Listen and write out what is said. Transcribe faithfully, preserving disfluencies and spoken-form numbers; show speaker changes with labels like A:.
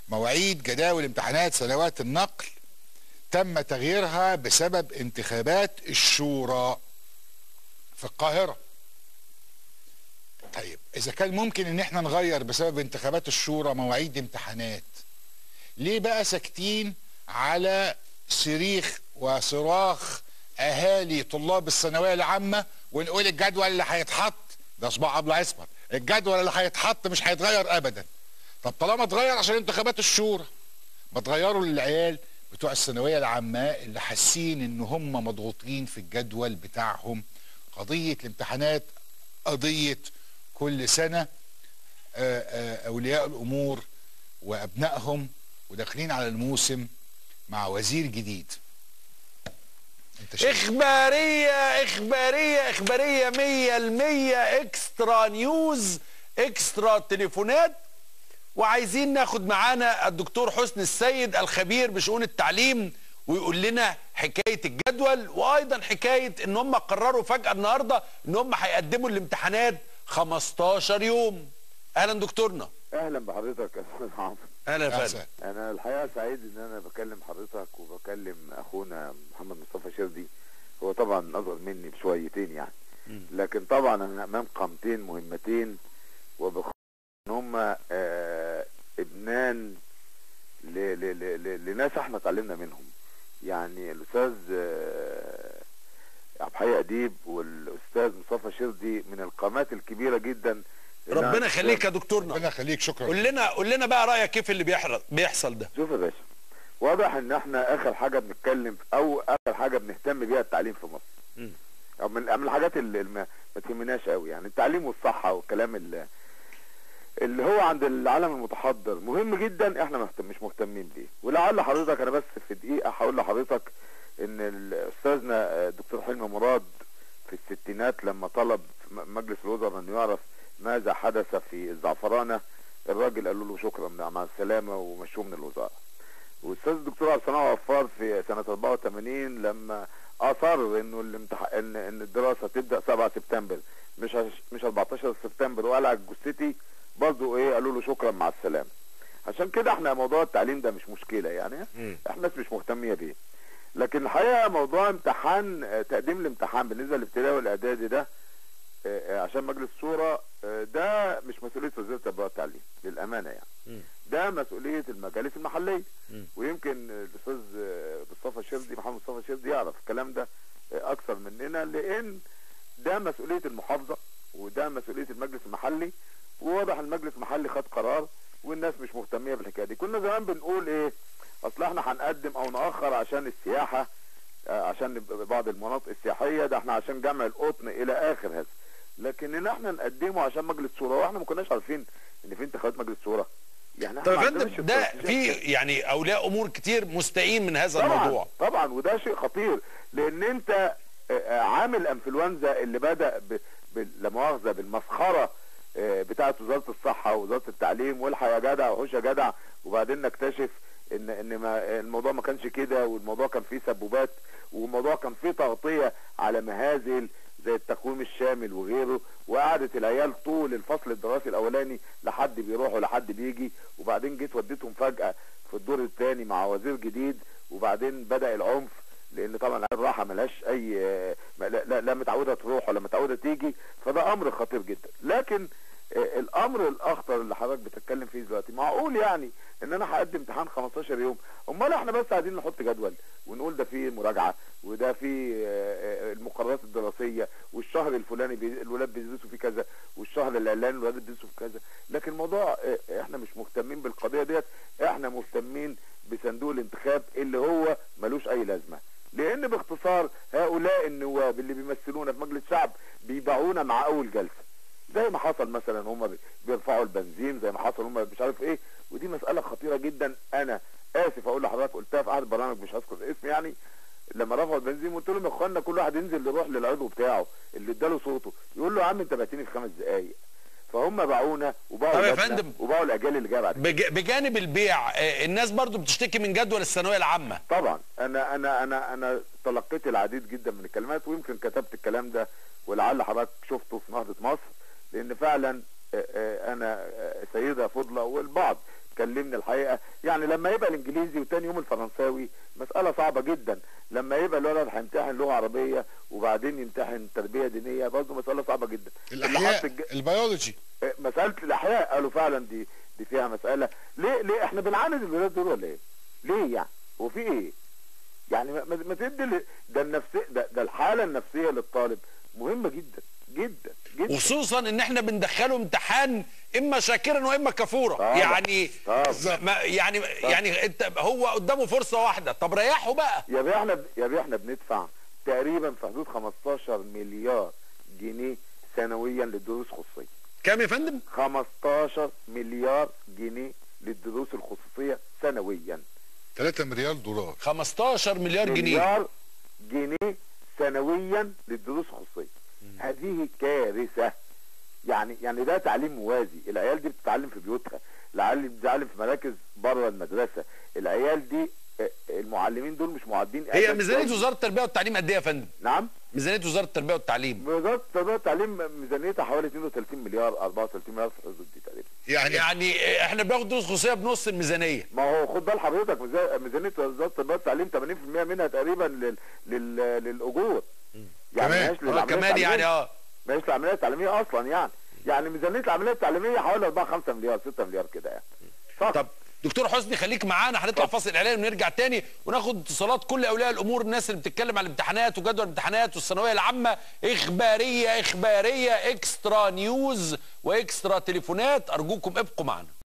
A: مواعيد جداول امتحانات سنوات النقل تم تغييرها بسبب انتخابات الشورى في القاهرة. طيب اذا كان ممكن ان احنا نغير بسبب انتخابات الشورى مواعيد امتحانات، ليه بقى ساكتين على صريخ وصراخ اهالي طلاب الثانويه العامه ونقول الجدول اللي هيتحط ده صباع ابله اسمر، الجدول اللي هيتحط مش هيتغير ابدا. طب طالما اتغير عشان انتخابات الشورى، ما تغيروا للعيال بتوع الثانويه العامه اللي حاسين ان هم مضغوطين في الجدول بتاعهم. قضيه الامتحانات قضيه كل سنه اولياء الامور وابنائهم وداخلين على الموسم مع وزير جديد.
B: اخباريه اخباريه اخباريه مية المية، اكسترا نيوز، اكسترا تليفونات. وعايزين ناخد معانا الدكتور حسني السيد الخبير بشؤون التعليم ويقول لنا حكايه الجدول، وايضا حكايه ان هم قرروا فجاه النهارده ان هم هيقدموا الامتحانات خمستاشر يوم. اهلا دكتورنا.
C: اهلا بحضرتك يا استاذ عمرو.
B: اهلا يا فندم.
C: انا الحقيقه سعيد ان انا بكلم حضرتك وبكلم اخونا محمد مصطفى شردي. هو طبعا اصغر مني بشويتين يعني، لكن طبعا انا امام قامتين مهمتين وبخ ان هم آه ابنان ل... ل... ل... لناس احنا اتعلمنا منهم. يعني الاستاذ آه عبد الحي اديب والاستاذ مصطفى شردي من القامات الكبيره جدا.
B: ربنا يخليك يا دكتورنا.
A: ربنا يخليك، شكرا.
B: قول لنا قول لنا بقى رايك كيف اللي بيحصل ده.
C: شوف يا باشا، واضح ان احنا اخر حاجه بنتكلم او اخر حاجه بنهتم بيها التعليم في مصر. م. او من الحاجات اللي ما تهمناش قوي، يعني التعليم والصحه والكلام اللي, اللي هو عند العالم المتحضر مهم جدا، احنا مهتم مش مهتمين بيه. ولعل حضرتك انا بس في دقيقه هقول لحضرتك ان استاذنا الدكتور حلمي مراد في الستينات لما طلب مجلس الوزراء انه يعرف ماذا حدث في الزعفرانه، الراجل قالوا له شكرا مع السلامه ومشوه من الوزاره. والاستاذ الدكتور عبد الصناع وفار في سنه أربعة وثمانين لما اصر انه الامتحان ان ان الدراسه تبدا سبعة سبتمبر مش مش أربعتاشر سبتمبر وقلع الجثتي، برضه ايه قالوا له شكرا مع السلامه. عشان كده احنا موضوع التعليم ده مش مشكله يعني، احنا ناس مش مهتميه بيه. لكن الحقيقه موضوع امتحان تقديم الامتحان بالنسبه للابتدائي والاعدادي ده عشان مجلس الشورى ده مش مسؤوليه وزاره التربيه والتعليم للامانه يعني، ده مسؤوليه المجالس المحليه. ويمكن الاستاذ مصطفى شردي محمد مصطفى شردي يعرف الكلام ده اكثر مننا، لان ده مسؤوليه المحافظه وده مسؤوليه المجلس المحلي. وواضح المجلس المحلي خد قرار والناس مش مهتميه بالحكايه دي. كنا زمان بنقول ايه، اصل احنا هنقدم او ناخر عشان السياحه، عشان بعض المناطق السياحيه، ده احنا عشان جمع القطن الى اخر هذا. لكن ان احنا نقدمه عشان مجلس شورى واحنا ما كناش عارفين ان في انتخابات مجلس شورى يعني.
B: طب يا فندم ده في يعني اولياء امور كتير مستائين من هذا
C: طبعًا
B: الموضوع.
C: طبعا وده شيء خطير، لان انت عامل انفلونزا اللي بدا لا مؤاخذه بالمسخره بتاعه وزاره الصحه ووزاره التعليم، والحق يا جدع وحوش يا جدع، وبعدين نكتشف ان ان ما الموضوع ما كانش كده، والموضوع كان فيه سبوبات، والموضوع كان فيه تغطيه على مهازل زي التقويم الشامل وغيره، وقعدت العيال طول الفصل الدراسي الاولاني لحد بيروح ولحد بيجي، وبعدين جيت وديتهم فجاه في الدور الثاني مع وزير جديد، وبعدين بدا العنف، لان طبعا الراحه ملهاش اي لا, لا, لا متعوده تروح ولا متعوده تيجي، فده امر خطير جدا. لكن الامر الاخطر اللي حضرتك بتتكلم فيه دلوقتي، معقول يعني ان انا هقدم امتحان خمستاشر يوم؟ امال احنا بس قاعدين نحط جدول ونقول ده فيه مراجعه وده فيه المقررات الدراسيه، والشهر الفلاني الولاد بيدرسوا فيه كذا، والشهر الاعلاني الولاد بيدرسوا فيه كذا. لكن الموضوع احنا مش مهتمين بالقضيه ديت، احنا مهتمين بصندوق الانتخاب اللي هو ملوش اي لازمه. لان باختصار هؤلاء النواب اللي بيمثلونا في مجلس الشعب بيبيعونا مع اول جلسه، زي ما حصل مثلا هم بيرفعوا البنزين، زي ما حصل هم مش عارف ايه. ودي مساله خطيره جدا. انا اسف اقول لحضرتك، قلتها في احد البرامج مش هذكر اسم يعني، لما رفعوا البنزين قلت لهم يا اخوانا كل واحد ينزل يروح للعضو بتاعه اللي اداله صوته يقول له يا عم انت بعتني في خمس دقائق. فهم باعونا وباعوا وباعوا الاجيال اللي جايه بعد
B: كده. بجانب البيع الناس برضو بتشتكي من جدول الثانويه العامه.
C: طبعا انا انا انا انا تلقيت العديد جدا من الكلمات، ويمكن كتبت الكلام ده ولعل حضرتك شفته في نهضه مصر، لان فعلا انا سيده فضله والبعض كلمني الحقيقه، يعني لما يبقى الانجليزي وتاني يوم الفرنساوي مساله صعبه جدا، لما يبقى الولد هيمتحن لغه عربيه وبعدين يمتحن تربيه دينيه برضه مساله صعبه جدا.
A: الاحياء الج... البيولوجي،
C: مساله الاحياء قالوا فعلا دي دي فيها مساله. ليه ليه احنا بنعاند الولاد دول ولا ايه؟ ليه يعني؟ هو في ايه؟ يعني ما, ما تدي ده النفسيه، ده, ده الحاله النفسيه للطالب مهمه جدا جدا جدا،
B: وخصوصا ان احنا بندخله امتحان اما شاكرا واما كفورا. طبعا. يعني طبعا. ما يعني طبعا. يعني انت هو قدامه فرصه واحده، طب ريحه بقى.
C: يا بيه احنا يا بيه احنا بندفع تقريبا في حدود خمستاشر مليار جنيه سنويا للدروس الخصوصيه.
B: كام يا فندم؟
C: خمستاشر مليار جنيه للدروس الخصوصيه سنويا.
A: ثلاثة مليار دولار.
B: خمستاشر مليار جنيه
C: مليار جنيه سنويا للدروس الخصوصيه. هذه كارثه. يعني يعني ده تعليم موازي، العيال دي بتتعلم في بيوتها، العيال بتتعلم في مراكز بره المدرسه، العيال دي المعلمين دول مش معدين.
B: هي ميزانيه وزاره التربيه والتعليم قد ايه يا فندم؟
C: نعم؟
B: ميزانيه وزاره التربيه والتعليم.
C: وزاره التربيه والتعليم ميزانيتها حوالي اتنين وتلاتين مليار اربعة وتلاتين مليار في الحدود دي تقريبا.
B: يعني يعني احنا بناخد دروس خصوصيه بنص الميزانيه.
C: ما هو خد بال حضرتك ميزانيه وزاره التربيه والتعليم ثمانين في المية منها تقريبا لل... لل... للاجور.
B: يعني كمان اه كمان يعني اه
C: ماشي العمليه التعليميه اصلا، يعني يعني ميزانيه العمليه التعليميه حوالي اربعة خمسة مليار ستة مليار كده يعني.
B: فقط. طب دكتور حسني خليك معانا، هنطلع فاصل اعلاني ونرجع تاني وناخد اتصالات كل اولياء الامور، الناس اللي بتتكلم على الامتحانات وجدول الامتحانات والثانويه العامه. اخباريه اخباريه اكسترا نيوز واكسترا تليفونات، ارجوكم ابقوا معنا.